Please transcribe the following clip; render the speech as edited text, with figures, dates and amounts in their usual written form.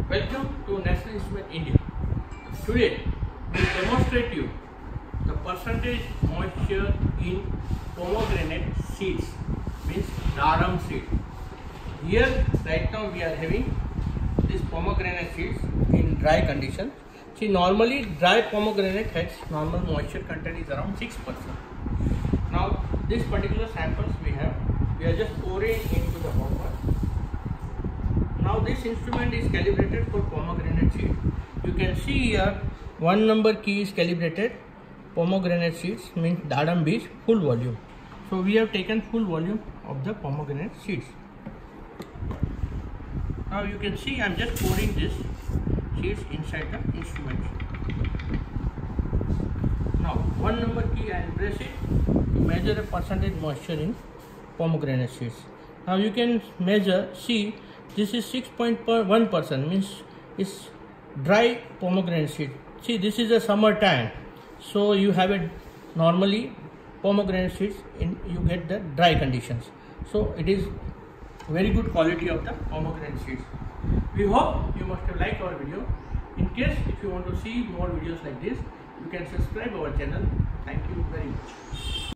Welcome to National Instrument India. Today we will demonstrate you the percentage moisture in pomegranate seeds, means daram seed. Here right now we are having these pomegranate seeds in dry condition. See, normally dry pomegranate has normal moisture content is around 6%. Now this particular samples we are just pouring into the hopper. Now this instrument is calibrated for pomegranate seed. You can see here 1 number key is calibrated pomegranate seeds, means dadam beach, full volume. So we have taken full volume of the pomegranate seeds. Now you can see I am just pouring this seeds inside the instrument. Now 1 number key I will press it to measure a percentage moisture in pomegranate seeds. Now you can measure, see, this is 6.1%, means it's dry pomegranate seed. See, this is a summer time, so you have it normally pomegranate seeds you get the dry conditions. So it is very good quality of the pomegranate seeds. We hope you must have liked our video. In case if you want to see more videos like this, you can subscribe our channel. Thank you very much.